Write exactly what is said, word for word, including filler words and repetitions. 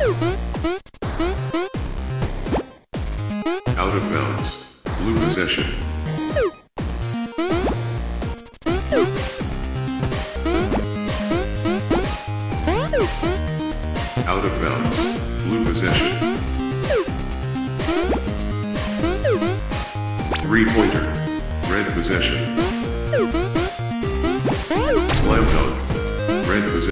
Out of bounds. Blue possession. Out of bounds. Blue possession. Three-pointer. Red possession. Slam dunk. Red possession.